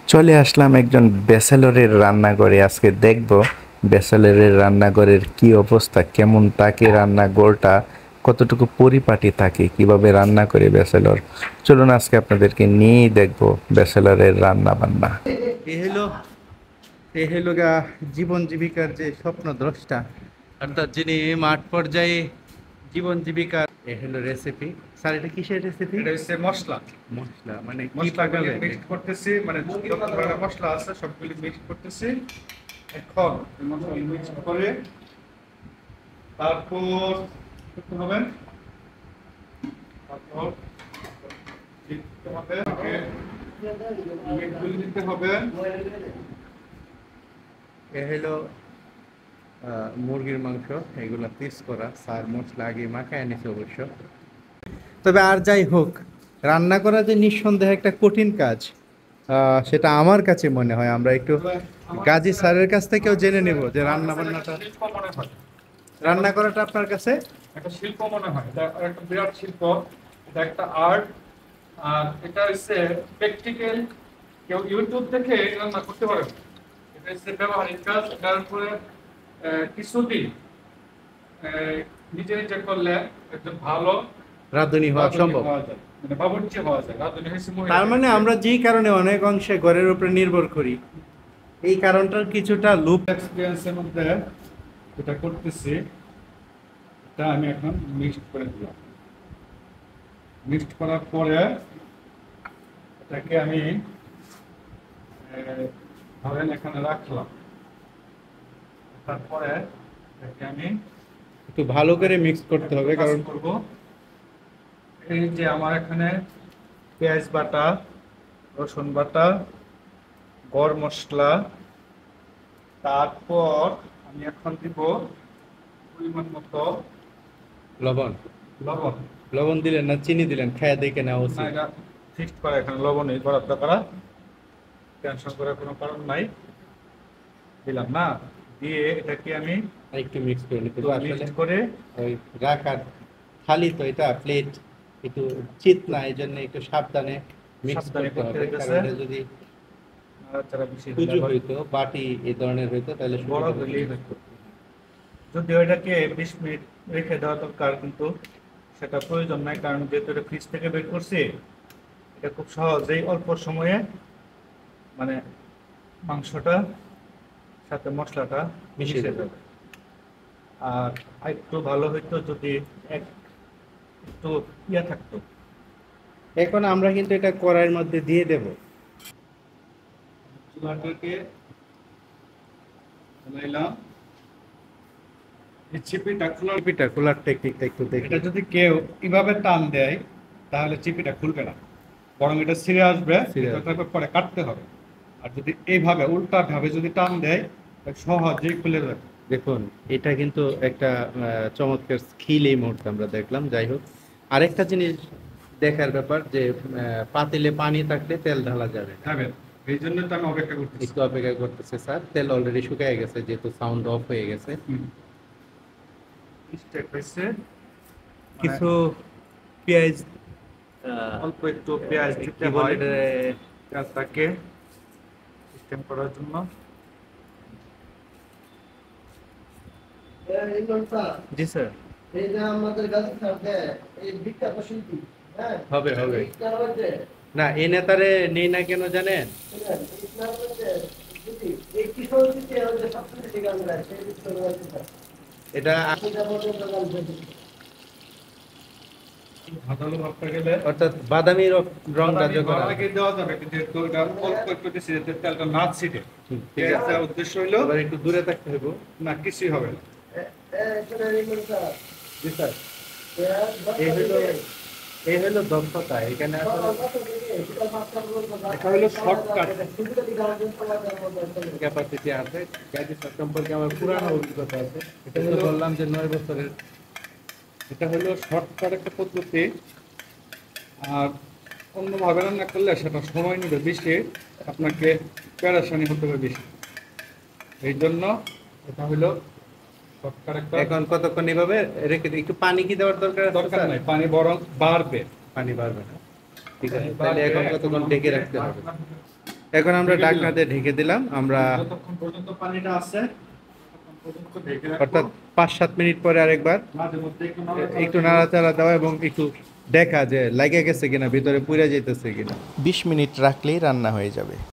চলে আসলাম একজন ব্যাচেলরের রান্নাঘরে। আজকে দেখব ব্যাচেলরের রান্নাঘরের কি অবস্থা, কেমন থাকে রান্নাঘরটা, কতটুকু পরিপাটি থাকে, কিভাবে রান্না করে ব্যাচেলর। চলুন আজকে আপনাদেরকে নিয়েই দেখব ব্যাচেলরের রান্না বান্না। এ হলো এ হলো গা জীবন জীবিকার যে স্বপ্ন দ্রষ্টা, অর্থাৎ যিনি মাঠ পর্যায়ে জীবন জীবিকার। এ হলো রেসিপি। স্যার, এটা কিসের রেসিপি? এটা হচ্ছে মশলা। মশলা মানে কি মশলাগুলি পাকাবে? মিক্সড করতেছি, মানে যত ধরনের মশলা আছে সবগুলি মিক্সড করতেছি। এখন এই মশলা মিক্সড করে তারপর করতে হবে, তারপর দিতে হবে, মিটগুলি দিতে হবে। এ হলো মুরগির মাংস, এগুলা পিস করা। স্যার মশলা আগে মাখায় এনেছে অবশ্য। তবে আর যাই হোক, রান্না করা যে নিঃসন্দেহে একটা কঠিন কাজ, সেটা আমার কাছে মনে হয়। আমরা একটু গাজী স্যারের কাছ থেকেও জেনে নেব যে রান্না বান্নাটা, শিল্প মনে হয়, রান্না করাটা আপনার কাছে। একটা শিল্প মনে হয়, এটা একটা বিরাট শিল্প, এটা একটা আর্ট। আর এটা হচ্ছে প্র্যাকটিক্যাল, কেউ ইউটিউব দেখে রান্না করতে পারে না। এটা হচ্ছে ব্যবহারিক কাজ। এটার উপরে কিছুদিন নিজে নিজে করলে একজন ভালো রাঁধুনি হওয়া রাঁধুনি সম্ভব। হওয়া যায়, মানে বাবুর্চি হওয়া যায়। রাঁধুনি হচ্ছে মহিলা। তার মানে আমরা যেই কারণে অনেক অংশে ঘরের উপরে নির্ভর করি, এই কারণটার কিছুটা লুপ। এক্সপিরিয়েন্সের মধ্যে যেটা করতেছি, এটা আমি এখন মিক্সড করে দিলাম। মিক্সড করার পরে এটাকে আমি ধরেন এখানে রাখলাম। তারপরে এটাকে আমি একটু ভালো করে মিক্স করতে হবে, কারণ করব। এই যে আমার এখানে পেঁয়াজ বাটা, রসুন বাটা, গরম মশলা, তারপর আমি এখন দিব পরিমাণ মতো লবণ। লবণ। লবণ দিলেন না চিনি দিলেন, খেয়ে দেখে নেওয়া না, উচিত। এটা ফিক্সড করা, এখানে লবণই বরাদ্দ করা, টেনশন করার কোনো কারণ নাই। দিলাম না, দিয়ে এটাকে আমি আর একটু মিক্স করে নিতে হবে। আসলে মিক্সড করে ওই রাখার থালি তো, এটা প্লেট একটু চিত না, এই জন্য একটু সাবধানে মিক্স সাবধানে করতে করতে হবে। হইতেছে। কারণ এটা যদি নাড়াচাড়া বেশি সুজু দিলে হইতো, বাটি এই ধরনের হইতো, তাহলে বড় সুবিধা হইলেই হতো। হইতো। যদিও এটাকে 20 মিনিট রেখে দেওয়া দরকার, কিন্তু সেটা প্রয়োজন নাই, কারণ যেহেতু এটা ফ্রিজ থেকে বের করছি, এটা খুব সহজেই অল্প সময়ে মানে মাংসটা সাথে মশলাটা মিশে মিশে যাবে। যাবে। আর একটু ভালো হইতো যদি একটু ইয়া থাকতো। এখন আমরা কিন্তু এটা কড়াইয়ের মধ্যে দিয়ে দেব। চুলাটাকে জ্বালাইলাম। এই চিপিটা খোলা, পিঠা খোলার টেকনিকটা একটু দেখি। এটা যদি কেউ এভাবে টান দেয় তাহলে চিপিটা খুলবে না, বরং এটা ছিঁড়ে আসবে, ছিঁড়ে আসবে। তারপর পরে কাটতে হবে। আর যদি এইভাবে উল্টা ভাবে যদি টান দেয় তাহলে সহজেই খুলে যাবে। দেখুন, এটা কিন্তু একটা চমৎকার স্কিল এই মুহূর্তে আমরা দেখলাম। যাই হোক, আরেকটা জিনিস দেখার ব্যাপার যে পাতিলে পানি থাকলে তেল ঢালা যাবে না। যাবে, এই জন্য তো আমি অপেক্ষা করতেছি। একটু অপেক্ষা করতেছে স্যার। তেল অলরেডি শুকিয়ে গেছে, যেহেতু সাউন্ড অফ হয়ে গেছে। স্টেপ হয়েছে, কিছু পেঁয়াজ, অল্প একটু পেঁয়াজ কি দিতে বলে হয় এটা? পেঁয়াজটাকে সিস্টেম করার জন্য। জি স্যার। এই যে আমাদের কাছে থাকে এই বিখ্যাত শিল্পী, হ্যাঁ হবে হবে। ইসলাম মধ্যে না, এই নেতারে নেই না কেন জানেন? ইসলাম মধ্যে যদি এই কিশোর দিকে আমাদের সবচেয়ে বেশি গান গায় সেই কিশোর মধ্যে এটা সেটা পর্যন্ত গান গায়। ভালো ভাবতে গেলে অর্থাৎ বাদামি রংটা যখন আগে দেওয়া যাবে, কিন্তু একটু এটা অল্প একটু দিছি যাতে তেলটা না ছিটে। ঠিক আছে। এটার উদ্দেশ্য হইলো এবার একটু দূরে থাকতে হবে। না, কিছুই হবে না। এখানে এই মনটা জি স্যার। পেঁয়াজ এই হলো এই হলো দক্ষতা এখানে আসলে। এটা হলো শর্টকাট। ক্যাপাসিটি আছে। গাড়ি সম্পর্কে আমার পুরানো অভিজ্ঞতা আছে। এটা হলো বললাম যে 9 বছরের। এটা হলো শর্টকাট একটা পদ্ধতি। আর অন্যভাবে রান্না করলে সেটা সময় নেবে বেশি, আপনাকে পেরেশানি হতে হবে বেশি। এই জন্য এটা হলো শর্টকাট একটা। এখন কতক্ষণ এভাবে রেখে দিই? একটু পানি কি দেওয়ার দরকার আছে দরকার স্যার? নাই, পানি বরং বাড়বে। পানি বাড়বে না? ঠিক আছে, তাহলে এখন কতক্ষণ ঢেকে রাখতে হবে? এখন আমরা ঢেকে ঢাকনা দিলাম। দিয়ে ঢেকে দিলাম আমরা, যতক্ষণ পর্যন্ত পানিটা আছে ততক্ষণ পর্যন্ত ঢেকে রাখবো। অর্থাৎ 5-7 মিনিট পরে আরেকবার মাঝে মধ্যে একটু একটু নাড়াচাড়া দেওয়া এবং একটু দেখা যে লাগে গেছে কিনা, ভিতরে পুড়ে যেতেছে কিনা। 20 মিনিট রাখলেই রান্না হয়ে যাবে।